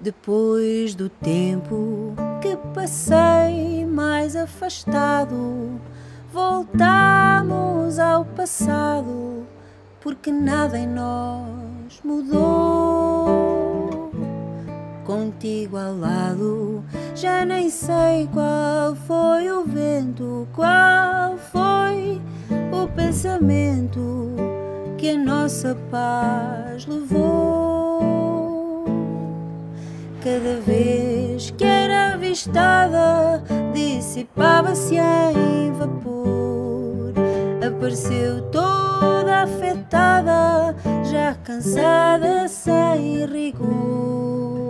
Depois do tempo que passei mais afastado, voltamos ao passado, porque nada em nós mudou. Contigo ao lado, já nem sei qual foi o vento, qual foi o pensamento que a nossa paz levou. Cada vez que era avistada, dissipava-se em vapor. Apareceu toda afetada, já cansada, sem rigor.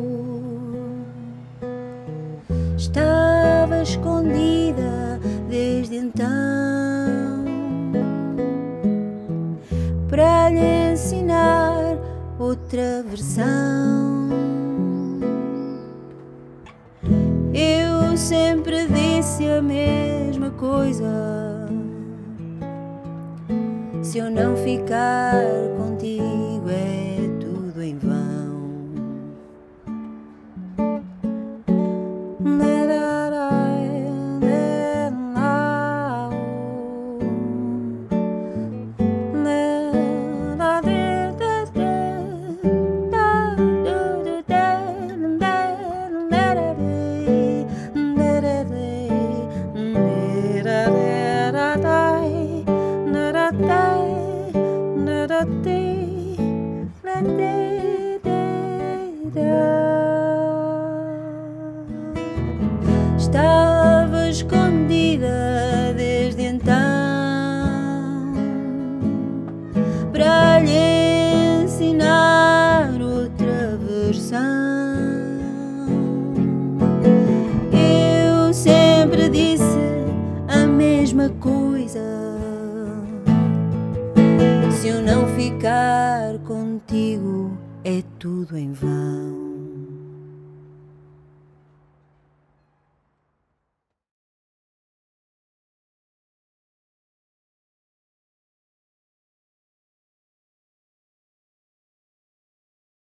Estava escondida desde então, para lhe ensinar outra versão. Eu sempre disse a mesma coisa: se eu não ficar contigo é tudo em vão. Estava escondida desde então, para lhe ensinar outra versão. Eu sempre disse a mesma coisa: se eu não ficar contigo é tudo em vão.